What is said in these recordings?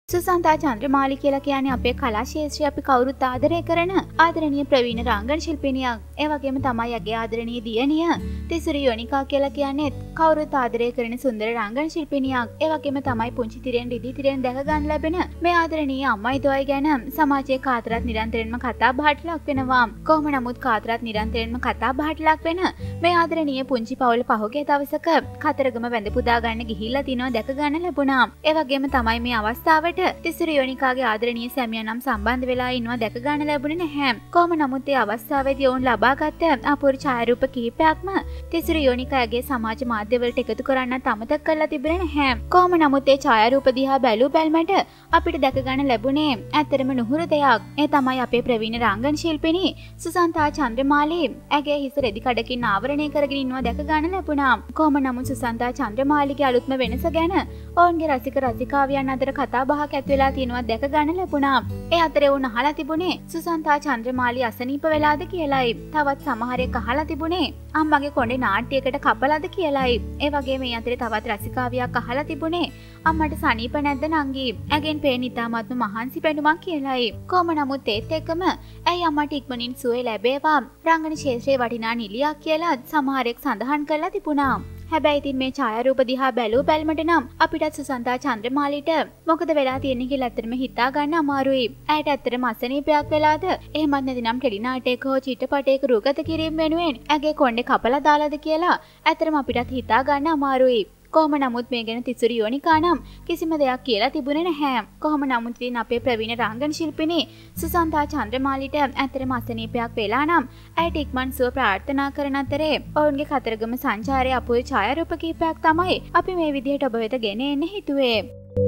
සුසන්තා චන්ද්‍රමාලි කියලා කියන්නේ අපේ කලා ශාස්ත්‍රය අපි කවුරුත් ආදරය කරන ආදරණීය ප්‍රවීණ රංගන ශිල්පිනියක්. ඒ වගේම තමයි යගේ ආදරණීය දියණිය තිසුරි යොනිකා කියලා කියන්නේ කවුරුත් ආදරය කරන සුන්දර රංගන ශිල්පිනියක්. ඒ වගේම තමයි පුංචි තිරෙන් රිදි තිරෙන් දැක ගන්න ලැබෙන මේ ආදරණීය අම්මයි දුවයි ගැන සමාජයේ කාතරත් නිරන්තරයෙන්ම කතා බහට ලක් වෙනවා. කොහොම නමුත් කාතරත් නිරන්තරයෙන්ම කතා බහට ලක් වෙන මේ ආදරණීය පුංචි පවුල පහුගිය දවසක කතරගම වැඳ පුදා ගන්න ගිහිල්ලා තිනවා දැක ගන්න ලැබුණා. ඒ වගේම තමයි මේ අවස්ථාවට තිසුරි යොනිකාගේ ආදරණීය සැමියා නම් සම්බන්ධ වෙලා ඉන්නවා දැක ගන්න ලැබුණේ නැහැ. කොහොම නමුත් ඒ අවස්ථාවේදී ඔවුන් ලබාගත් අපූර්ව ඡායාරූප කිහිපයක්ම තිසුරි යොනිකාගේ සමාජ මාධ්‍යවලට එකතු කරන්නත් අමතක කරලා තිබුණේ නැහැ. කොහොම නමුත් ඒ ඡායාරූප දිහා බැලූ බැලමට අපිට දැක ගන්න ලැබුණේ ඇත්තරම නුහුරු දෙයක්. ඒ තමයි අපේ ප්‍රවීණ රංගන ශිල්පිනී සුසන්තා චන්ද්‍රමාලි ඇගේ හිස රෙදි කඩකින් ආවරණය කරගෙන ඉන්නවා දැක ගන්න ලැබුණා. කොහොම නමුත් සුසන්තා චන්ද්‍රමාලිගේ අලුත්ම වෙනස ගැන ඔවුන්ගේ රසික රසිකාවියන් අතර කතා බහක් ඇති වෙලා තියෙනවා දැක ගන්න ලැබුණා. ඒ අතරේ වුණ අහලා තිබුණේ සුසන්තා චන්ද්‍රමාලි අසනීප වෙලාද කියලායි. තවත් සමහරෙක් අහලා තිබුණේ අම්මගේ කොණ්ඩේ නාට්‍යයකට කපලාද කියලායි. ඒ වගේම මේ අතරේ තවත් රසිකාවියක් අහලා තිබුණේ අම්මට සනීප නැද්ද නංගි? ඇගෙන් පේන ඉතාමත්ම මහන්සි පෙනුමක් කියලායි. කොහොම නමුත් ඒත් එක්කම ඇයි අම්මට ඉක්මනින් සුවය ලැබේවා රංගන ක්ෂේත්‍රයේ වටිනා නිලියක් කියලා සමහරෙක් සඳහන් කරලා තිබුණා. හැබැයි ඉතින් මේ ඡායාරූප දිහා බැලුව බැලමට නම් අපිටත් සුසන්තා චන්ද්‍රමාලිට මොකද වෙලා තියෙන්නේ කියලා ඇත්තටම හිතා ගන්න අමාරුයි. ඇයට ඇත්තටම අසනීපයක් වෙලාද? එහෙමත් නැතිනම් ටෙලි නාටකයක හෝ චිත්‍රපටයක රූගත කිරීම වෙනුවෙන් ඇගේ කොණ්ඩේ කපලා දාලාද කියලා ඇත්තටම අපිටත් හිතා ගන්න අමාරුයි. කොහොම නමුත් මේ ගැන තිසුරි යොනිකා නම් කිසිම දෙයක් කියලා තිබුණේ නැහැ. කොහොම නමුත් ඉතින් අපේ ප්‍රවීණ රංගන ශිල්පිනී සුසන්තා චන්ද්‍රමාලිට ඇත්තටම අසනීපයක් වෙලා නම් ඇයට ඉක්මන් සුව ප්‍රාර්ථනා කරන අතරේ ඔවුන්ගේ කතරගම සංචාරයේ අපූර්ව ඡායාරූප කිහිපයක් තමයි අපි මේ විදිහට ඔබ වෙත ගෙන එන්න හිතුවේ.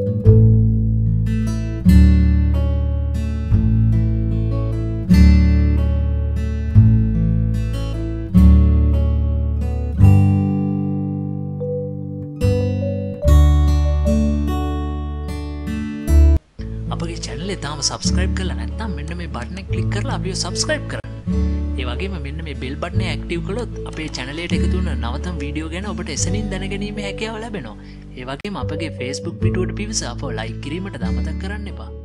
අපගේ channel එක තාම subscribe කරලා නැත්නම් මෙන්න මේ button එක click කරලා අපිව subscribe කරන්න. ඒ වගේම මෙන්න මේ bell button එක active කළොත් අපේ channel එකට එකතු වෙන නවතම වීඩියෝ ගැන ඔබට එසනින් දැනගැනීමේ හැකියාව ලැබෙනවා. ඒ වගේම අපගේ Facebook පිටුවට පිවිස අපව like කිරීමට අමතක කරන්න එපා.